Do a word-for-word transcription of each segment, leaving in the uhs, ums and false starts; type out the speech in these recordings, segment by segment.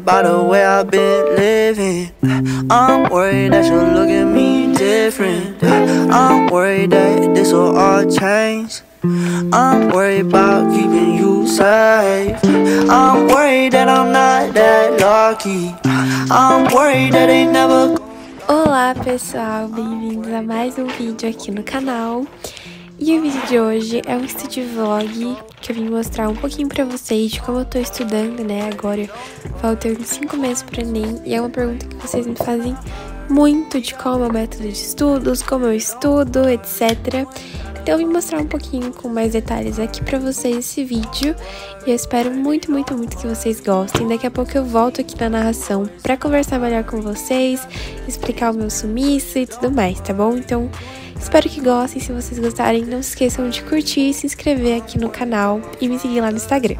about the way I've been living. I'm worried that you'll look at me different. I'm worried that this will all change. I'm worried about keeping you safe. I'm worried that I'm not that lucky. I'm worried that they never. Olá pessoal, bem-vindos a mais um vídeo aqui no canal. E o vídeo de hoje é um study vlog que eu vim mostrar um pouquinho pra vocês de como eu tô estudando, né, agora faltando cinco meses pro Enem. E é uma pergunta que vocês me fazem muito, de qual é o meu método de estudos, como eu estudo, etcétera. Então eu vim mostrar um pouquinho com mais detalhes aqui pra vocês esse vídeo. E eu espero muito, muito, muito que vocês gostem. Daqui a pouco eu volto aqui na narração pra conversar melhor com vocês, explicar o meu sumiço e tudo mais, tá bom? Então espero que gostem. Se vocês gostarem, não se esqueçam de curtir, se inscrever aqui no canal e me seguir lá no Instagram.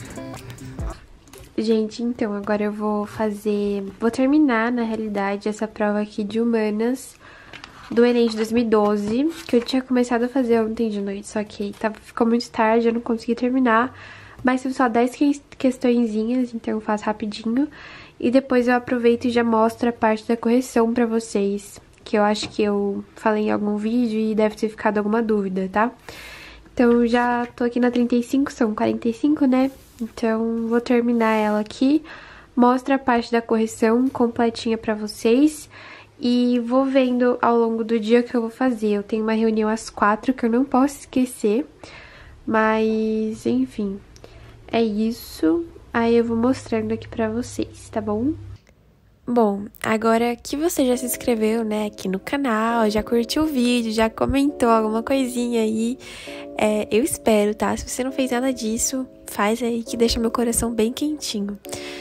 Gente, então agora eu vou fazer... Vou terminar, na realidade, essa prova aqui de Humanas do Enem de dois mil e doze, que eu tinha começado a fazer ontem de noite, só que tava, ficou muito tarde, eu não consegui terminar, mas são só dez questõezinhas, então eu faço rapidinho, e depois eu aproveito e já mostro a parte da correção pra vocês, que eu acho que eu falei em algum vídeo e deve ter ficado alguma dúvida, tá? Então já tô aqui na trinta e cinco, são quarenta e cinco, né? Então vou terminar ela aqui, mostro a parte da correção completinha pra vocês. E vou vendo ao longo do dia o que eu vou fazer. Eu tenho uma reunião às quatro que eu não posso esquecer. Mas, enfim, é isso. Aí eu vou mostrando aqui pra vocês, tá bom? Bom, agora que você já se inscreveu, né, aqui no canal, já curtiu o vídeo, já comentou alguma coisinha aí, é, eu espero, tá? Se você não fez nada disso, faz aí que deixa meu coração bem quentinho.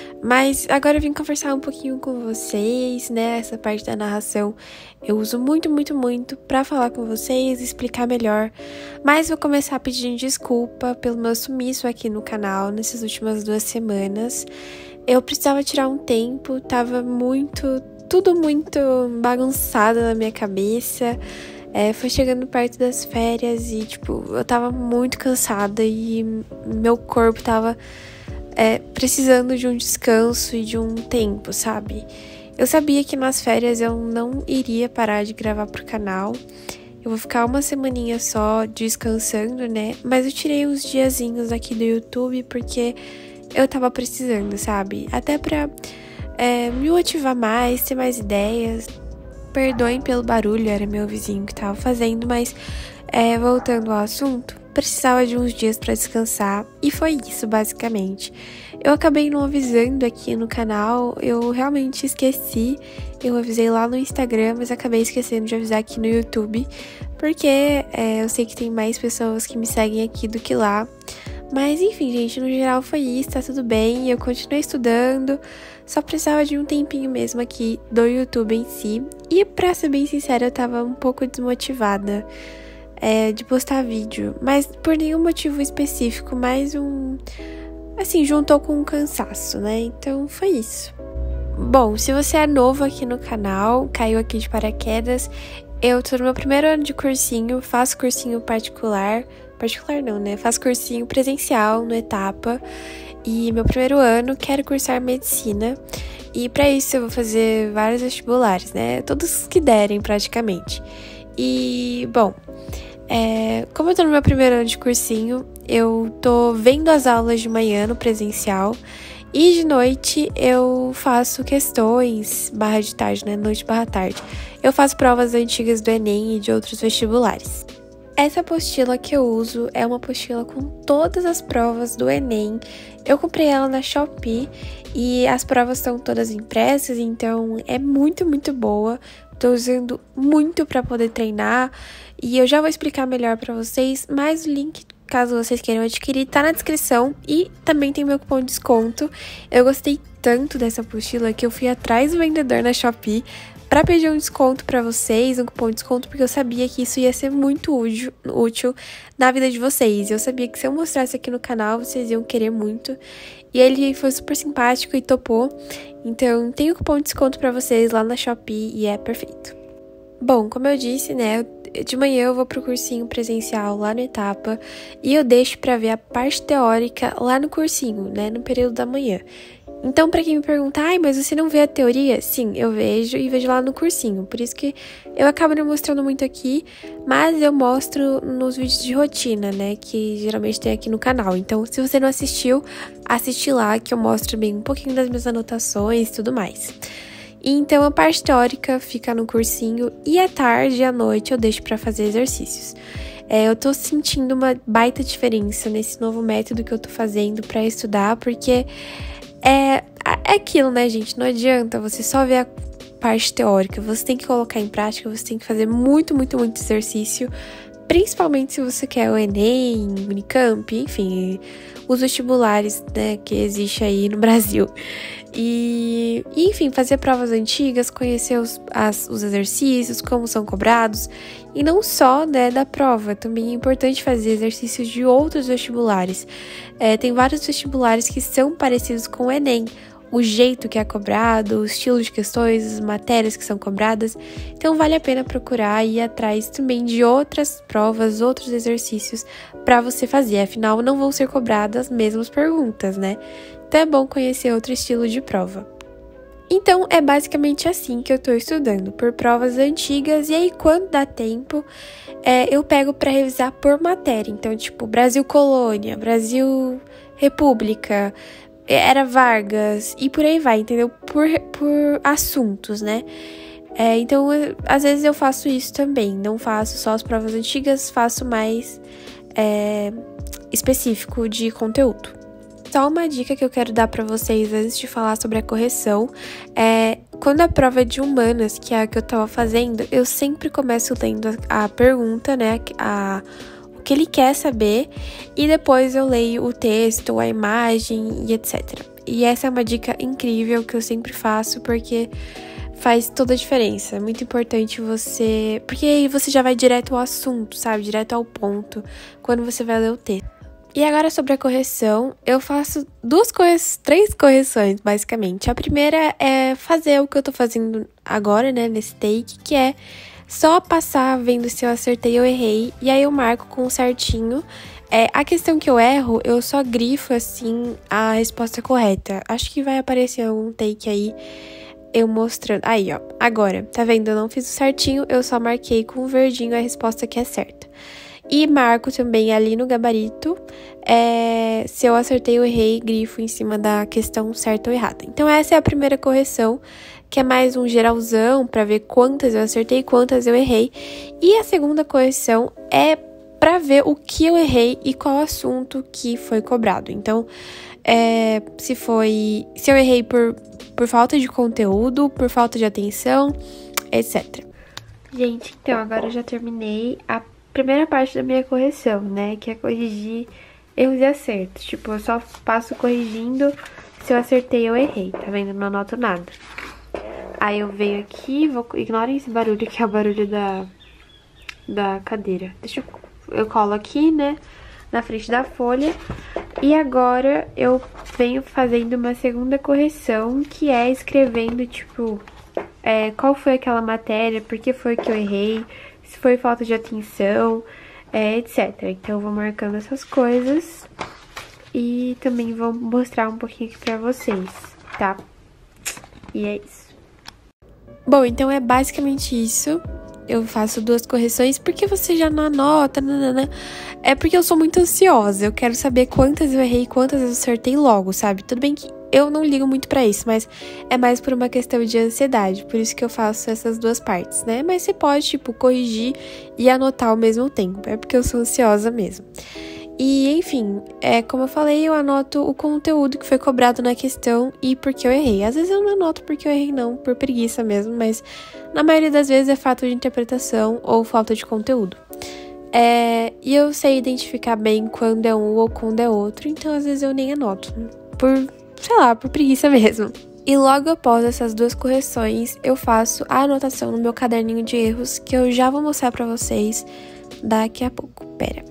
Mas agora eu vim conversar um pouquinho com vocês, né, essa parte da narração eu uso muito, muito, muito pra falar com vocês, explicar melhor. Mas vou começar pedindo desculpa pelo meu sumiço aqui no canal nessas últimas duas semanas. Eu precisava tirar um tempo, tava muito, tudo muito bagunçado na minha cabeça. É, foi chegando perto das férias e, tipo, eu tava muito cansada e meu corpo tava é, precisando de um descanso e de um tempo, sabe? Eu sabia que nas férias eu não iria parar de gravar pro canal. Eu vou ficar uma semaninha só descansando, né? Mas eu tirei uns diazinhos aqui do YouTube porque eu tava precisando, sabe? Até pra é, me motivar mais, ter mais ideias. Perdoem pelo barulho, era meu vizinho que tava fazendo, mas é, voltando ao assunto, precisava de uns dias pra descansar e foi isso, basicamente. Eu acabei não avisando aqui no canal, eu realmente esqueci. Eu avisei lá no Instagram, mas acabei esquecendo de avisar aqui no YouTube, porque é, eu sei que tem mais pessoas que me seguem aqui do que lá. Mas enfim, gente, no geral foi isso, tá tudo bem, eu continuei estudando, só precisava de um tempinho mesmo aqui do YouTube em si. E pra ser bem sincera, eu tava um pouco desmotivada é, de postar vídeo, mas por nenhum motivo específico, mais um... assim, juntou com um cansaço, né? Então foi isso. Bom, se você é novo aqui no canal, caiu aqui de paraquedas, eu tô no meu primeiro ano de cursinho, faço cursinho particular... Particular não, né? Faço cursinho presencial no Etapa. E meu primeiro ano, quero cursar medicina. E pra isso eu vou fazer vários vestibulares, né? Todos que derem, praticamente. E, bom, é, como eu tô no meu primeiro ano de cursinho, eu tô vendo as aulas de manhã no presencial. E de noite eu faço questões, barra de tarde, né? Noite barra tarde. Eu faço provas antigas do Enem e de outros vestibulares. Essa apostila que eu uso é uma apostila com todas as provas do Enem. Eu comprei ela na Shopee e as provas estão todas impressas, então é muito, muito boa. Tô usando muito para poder treinar e eu já vou explicar melhor para vocês, mas o link, caso vocês queiram adquirir, tá na descrição e também tem meu cupom de desconto. Eu gostei tanto dessa apostila que eu fui atrás do vendedor na Shopee para pedir um desconto para vocês, um cupom de desconto, porque eu sabia que isso ia ser muito útil, útil na vida de vocês. Eu sabia que se eu mostrasse aqui no canal, vocês iam querer muito. E ele foi super simpático e topou. Então, tem o cupom de desconto para vocês lá na Shopee e é perfeito. Bom, como eu disse, né, de manhã eu vou pro cursinho presencial lá no Etapa e eu deixo para ver a parte teórica lá no cursinho, né, no período da manhã. Então, pra quem me pergunta, ai, mas você não vê a teoria? Sim, eu vejo e vejo lá no cursinho. Por isso que eu acabo não mostrando muito aqui, mas eu mostro nos vídeos de rotina, né? Que geralmente tem aqui no canal. Então, se você não assistiu, assiste lá que eu mostro bem um pouquinho das minhas anotações e tudo mais. Então, a parte teórica fica no cursinho e à tarde e à noite eu deixo pra fazer exercícios. É, eu tô sentindo uma baita diferença nesse novo método que eu tô fazendo pra estudar, porque é, é aquilo, né, gente? Não adianta você só ver a parte teórica, você tem que colocar em prática, você tem que fazer muito, muito, muito exercício, principalmente se você quer o Enem, Unicamp, enfim, os vestibulares, né, que existe aí no Brasil. E, enfim, fazer provas antigas, conhecer os, as, os exercícios, como são cobrados, e não só, né, da prova, também é importante fazer exercícios de outros vestibulares. É, tem vários vestibulares que são parecidos com o Enem, o jeito que é cobrado, o estilo de questões, as matérias que são cobradas, então vale a pena procurar e ir atrás também de outras provas, outros exercícios para você fazer, afinal não vão ser cobradas as mesmas perguntas, né? Então é bom conhecer outro estilo de prova. Então é basicamente assim que eu tô estudando, por provas antigas, e aí quando dá tempo, é, eu pego para revisar por matéria, então tipo Brasil Colônia, Brasil República, Era Vargas, e por aí vai, entendeu? Por, por assuntos, né? É, então, eu, às vezes eu faço isso também, não faço só as provas antigas, faço mais é, específico de conteúdo. Só uma dica que eu quero dar pra vocês antes de falar sobre a correção é, quando a prova é de humanas, que é a que eu tava fazendo, eu sempre começo lendo a, a pergunta, né, a, o que ele quer saber, e depois eu leio o texto, a imagem e etcétera. E essa é uma dica incrível que eu sempre faço, porque faz toda a diferença. É muito importante você... Porque aí você já vai direto ao assunto, sabe? Direto ao ponto, quando você vai ler o texto. E agora sobre a correção, eu faço duas correções, três correções, basicamente. A primeira é fazer o que eu tô fazendo agora, né, nesse take, que é só passar vendo se eu acertei ou errei, e aí eu marco com certinho. É, a questão que eu erro, eu só grifo, assim, a resposta correta. Acho que vai aparecer algum take aí, eu mostrando. Aí, ó, agora, tá vendo? Eu não fiz o certinho, eu só marquei com o verdinho a resposta que é certa. E marco também ali no gabarito, é, se eu acertei ou errei, grifo em cima da questão certa ou errada. Então essa é a primeira correção, que é mais um geralzão, para ver quantas eu acertei e quantas eu errei. E a segunda correção é para ver o que eu errei e qual assunto que foi cobrado. Então, é, se foi, se eu errei por, por falta de conteúdo, por falta de atenção, etcétera. Gente, então agora eu já terminei a primeira parte da minha correção, né, que é corrigir erros e acertos. Tipo, eu só passo corrigindo se eu acertei ou errei, tá vendo? Não anoto nada. Aí eu venho aqui, vou... ignorem esse barulho, que é o barulho da, da cadeira. Deixa eu... eu colo aqui, né, na frente da folha. E agora eu venho fazendo uma segunda correção, que é escrevendo, tipo, é, qual foi aquela matéria, por que foi que eu errei, se foi falta de atenção, é, etcétera. Então eu vou marcando essas coisas e também vou mostrar um pouquinho aqui pra vocês, tá? E é isso. Bom, então é basicamente isso. Eu faço duas correções porque você já não anota, nanana. É porque eu sou muito ansiosa, eu quero saber quantas eu errei e quantas eu acertei logo, sabe? Tudo bem que eu não ligo muito pra isso, mas é mais por uma questão de ansiedade, por isso que eu faço essas duas partes, né? Mas você pode, tipo, corrigir e anotar ao mesmo tempo, é porque eu sou ansiosa mesmo. E, enfim, é, como eu falei, eu anoto o conteúdo que foi cobrado na questão e porque eu errei. Às vezes eu não anoto porque eu errei não, por preguiça mesmo, mas na maioria das vezes é fato de interpretação ou falta de conteúdo. É, e eu sei identificar bem quando é um ou quando é outro, então às vezes eu nem anoto, por, sei lá, por preguiça mesmo. E logo após essas duas correções, eu faço a anotação no meu caderninho de erros, que eu já vou mostrar pra vocês daqui a pouco. Pera.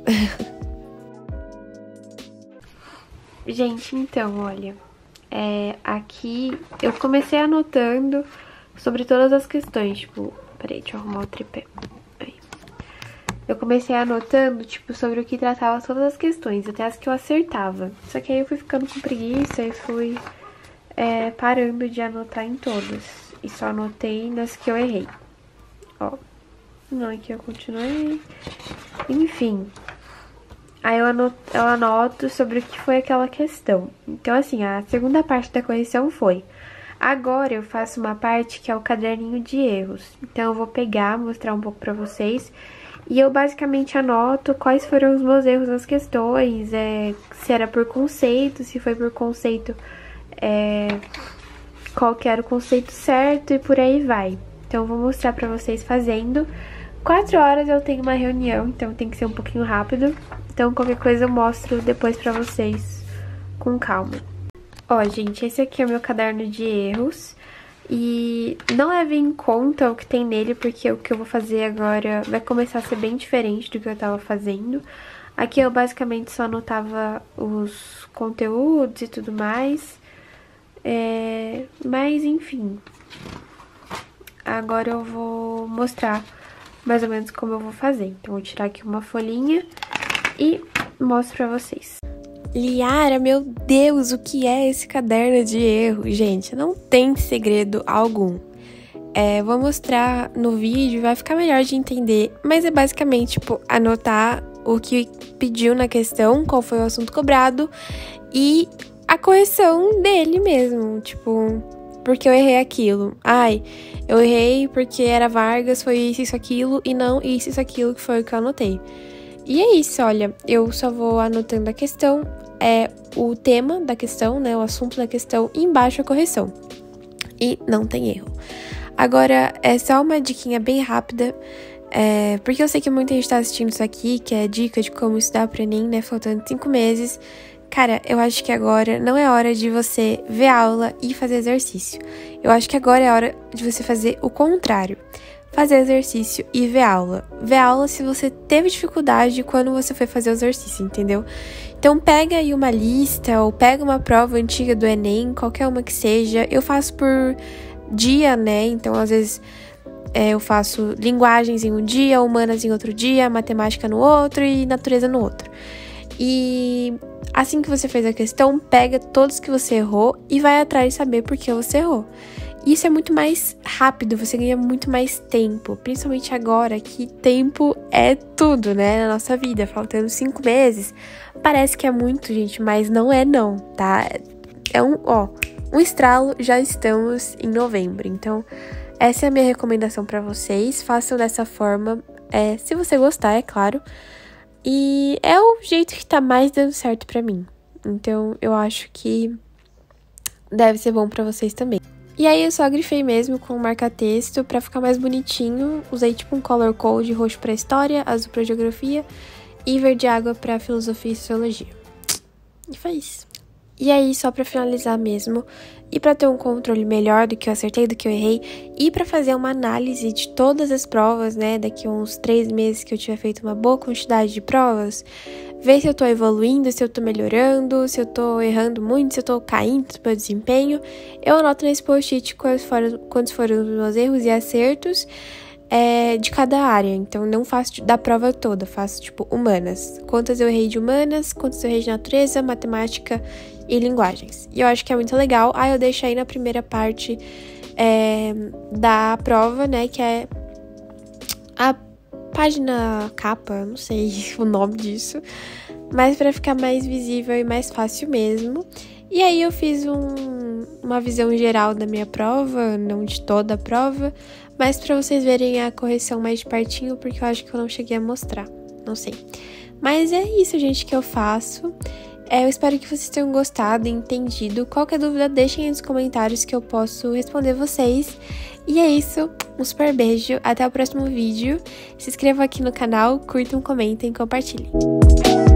Gente, então, olha, é, aqui eu comecei anotando sobre todas as questões, tipo, peraí, deixa eu arrumar o tripé. Aí. Eu comecei anotando, tipo, sobre o que tratava todas as questões, até as que eu acertava. Só que aí eu fui ficando com preguiça e fui é, parando de anotar em todas. E só anotei nas que eu errei. Ó, não, aqui eu continuei. Enfim. Aí eu anoto, eu anoto sobre o que foi aquela questão. Então, assim, a segunda parte da correção foi... Agora eu faço uma parte que é o caderninho de erros. Então eu vou pegar, mostrar um pouco pra vocês. E eu basicamente anoto quais foram os meus erros nas questões. É, se era por conceito, se foi por conceito, é, qual que era o conceito certo e por aí vai. Então eu vou mostrar pra vocês fazendo. Quatro horas eu tenho uma reunião, então tem que ser um pouquinho rápido. Então qualquer coisa eu mostro depois pra vocês com calma. Ó, gente, esse aqui é o meu caderno de erros. E não leve em conta o que tem nele, porque o que eu vou fazer agora vai começar a ser bem diferente do que eu tava fazendo. Aqui eu basicamente só anotava os conteúdos e tudo mais. É... Mas, enfim. Agora eu vou mostrar mais ou menos como eu vou fazer. Então, vou tirar aqui uma folhinha e mostro pra vocês. Liara, meu Deus, o que é esse caderno de erro? Gente, não tem segredo algum. É, vou mostrar no vídeo, vai ficar melhor de entender. Mas é basicamente, tipo, anotar o que pediu na questão, qual foi o assunto cobrado e a correção dele mesmo, tipo... Porque eu errei aquilo. Ai, eu errei porque era Vargas, foi isso, isso, aquilo, e não isso, isso, aquilo que foi o que eu anotei. E é isso, olha, eu só vou anotando a questão, é o tema da questão, né, o assunto da questão, e embaixo a correção. E não tem erro. Agora, é só uma diquinha bem rápida, é, porque eu sei que muita gente tá assistindo isso aqui, que é dica de como estudar pro Enem, né, faltando cinco meses. Cara, eu acho que agora não é hora de você ver aula e fazer exercício. Eu acho que agora é hora de você fazer o contrário. Fazer exercício e ver aula. Ver aula se você teve dificuldade quando você foi fazer o exercício, entendeu? Então pega aí uma lista ou pega uma prova antiga do Enem, qualquer uma que seja. Eu faço por dia, né? Então às vezes é, eu faço linguagens em um dia, humanas em outro dia, matemática no outro e natureza no outro. E assim que você fez a questão, pega todos que você errou e vai atrás de saber por que você errou. Isso é muito mais rápido, você ganha muito mais tempo, principalmente agora que tempo é tudo, né, na nossa vida, faltando cinco meses, parece que é muito, gente, mas não é não, tá? É um, ó, um estralo, já estamos em novembro, então essa é a minha recomendação pra vocês, façam dessa forma, é, se você gostar, é claro, e é o jeito que tá mais dando certo pra mim, então eu acho que deve ser bom pra vocês também. E aí eu só grifei mesmo com marca-texto pra ficar mais bonitinho. Usei tipo um color code, roxo pra história, azul pra geografia e verde água pra filosofia e sociologia. E foi isso. E aí, só pra finalizar mesmo, e pra ter um controle melhor do que eu acertei, do que eu errei, e pra fazer uma análise de todas as provas, né, daqui a uns três meses que eu tiver feito uma boa quantidade de provas, ver se eu tô evoluindo, se eu tô melhorando, se eu tô errando muito, se eu tô caindo no meu desempenho, eu anoto nesse post-it quais foram, quantos foram os meus erros e acertos, É, de cada área, então não faço da prova toda, faço tipo humanas, quantas eu errei de humanas, quantas eu errei de natureza, matemática e linguagens, e eu acho que é muito legal. Aí eu deixo aí na primeira parte é, da prova, né, que é a página capa, não sei o nome disso, mas para ficar mais visível e mais fácil mesmo. E aí eu fiz um, uma visão geral da minha prova, não de toda a prova, mas pra vocês verem a correção mais de pertinho, porque eu acho que eu não cheguei a mostrar, não sei. Mas é isso, gente, que eu faço. É, eu espero que vocês tenham gostado e entendido. Qualquer dúvida, deixem aí nos comentários que eu posso responder vocês. E é isso, um super beijo, até o próximo vídeo. Se inscrevam aqui no canal, curtam, comentem e compartilhem.